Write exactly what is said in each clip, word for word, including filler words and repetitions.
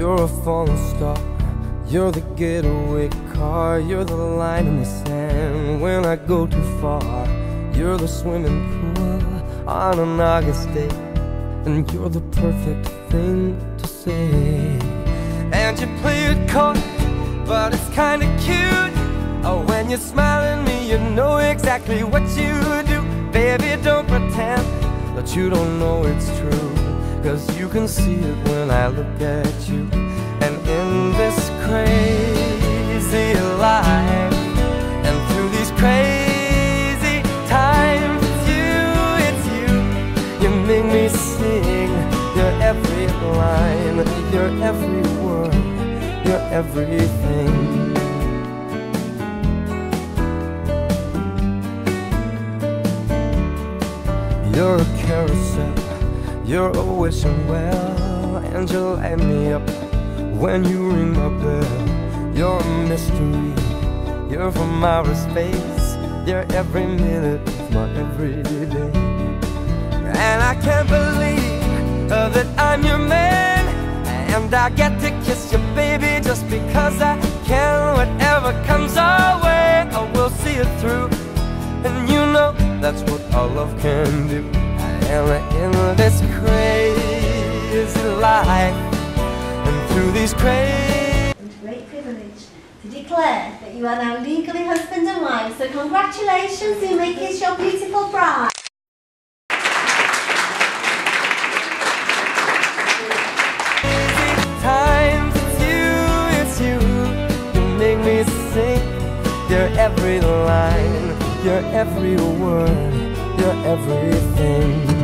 You're a falling star, you're the getaway car, you're the line in the sand when I go too far. You're the swimming pool on an August day, and you're the perfect thing to say. And you play it coy, but it's kinda cute. Oh, when you smile at me, you know exactly what you do. Baby, don't pretend that you don't know it's true, 'cause you can see it when I look at you. And in this crazy life, and through these crazy times, it's you, it's you. You make me sing your every line, your every word, your everything. You're a carousel, you're a wishing well, and you light me up when you ring my bell. You're a mystery, you're from outer space, you're every minute of my everyday. And I can't believe uh, that I'm your man, and I get to kiss you, baby, just because I can. Whatever comes our way, I will see it through, and you know that's what our love can do. And in this crazy life, and through these crazy... It's a great privilege to declare that you are now legally husband and wife, so congratulations, you may kiss your beautiful bride. Times, it's you, it's you. You make me sing your every line, your every word, your everything.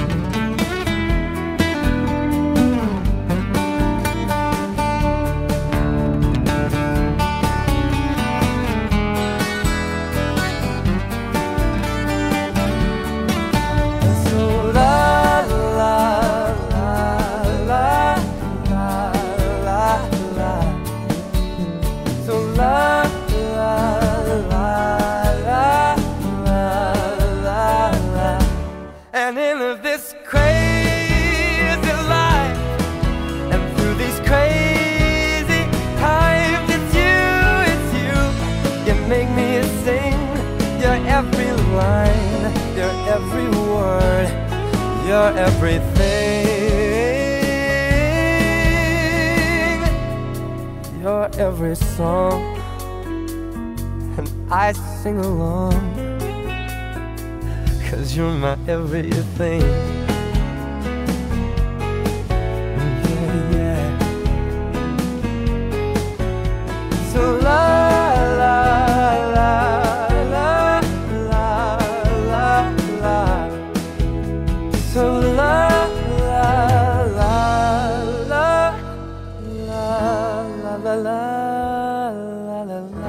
And in this crazy life, and through these crazy times, it's you, it's you. You make me sing your every line, your every word, your everything, your every song, and I sing along, 'cause you're my everything. Yeah, yeah. So la la la la la la la. So la la la la la la la la la la.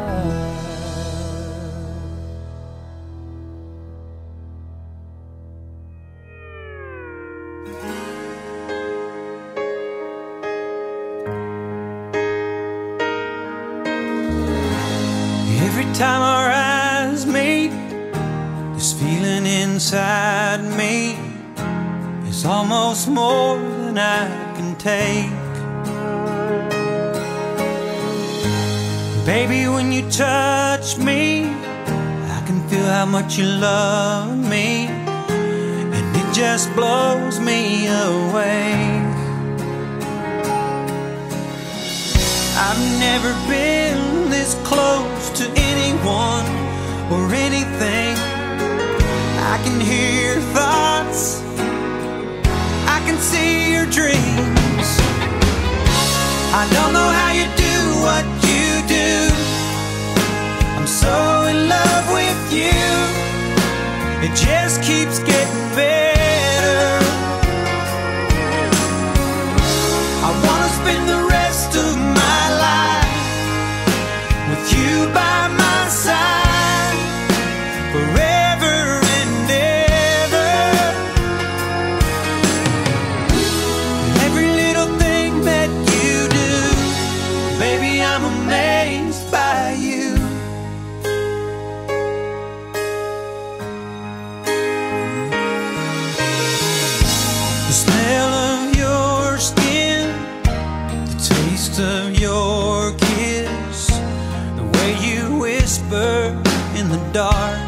Every time our eyes meet, this feeling inside me is almost more than I can take. Baby, when you touch me, I can feel how much you love me, and it just blows me away. I've never been this close to anyone or anything. I can hear your thoughts, I can see your dreams. I don't know how you do what you do. I'm so in love with you, it just keeps getting better. I wanna spend the rest of my life with you by my side, forever and ever. Every little thing that you do, baby, I'm amazed by you. taste of your kiss, the way you whisper in the dark,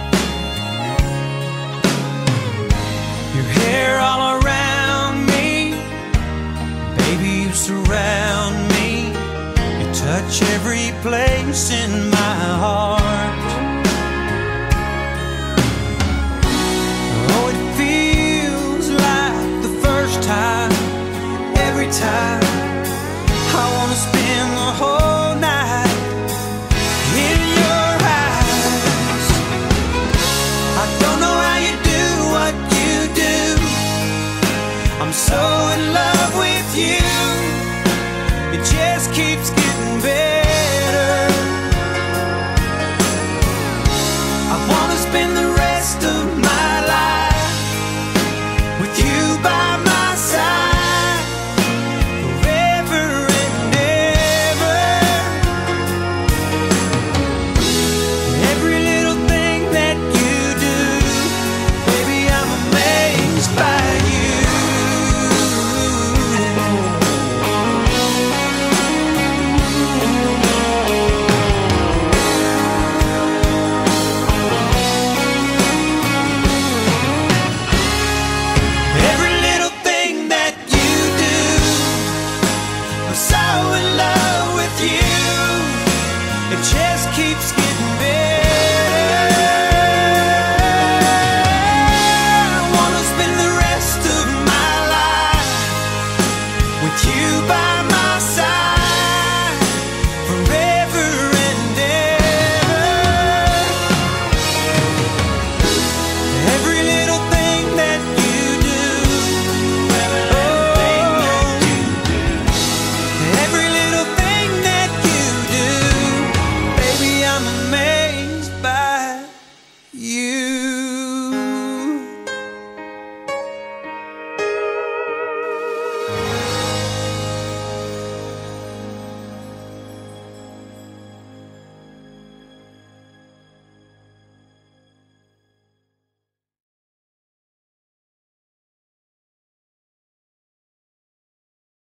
your hair all around me, baby, you surround me, you touch every place in my heart. Oh, it feels like the first time, every time. I wanna spend the whole night in your eyes. I don't know how you do what you do, I'm so in love with you. It just keeps getting better. I wanna spend the rest of my life with you by my side, forever and ever. Every little thing that you do, baby, I'm amazed by you. Every little thing that you do, I'm so in love with you. It just keeps getting better. I wanna spend the rest of my life with you by my side, forever and ever. Every little thing that you do, every little thing that you do, baby, I'm amazed by you.